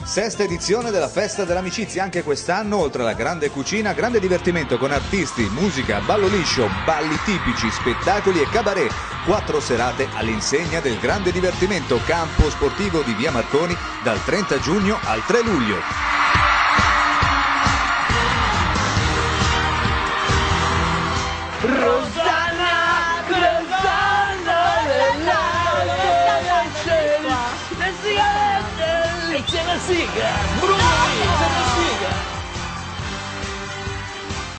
Sesta edizione della Festa dell'Amicizia, anche quest'anno oltre alla grande cucina, grande divertimento con artisti, musica, ballo liscio, balli tipici, spettacoli e cabaret. 4 serate all'insegna del grande divertimento, campo sportivo di Via Marconi dal 30 giugno al 3 luglio. C'è la sigla!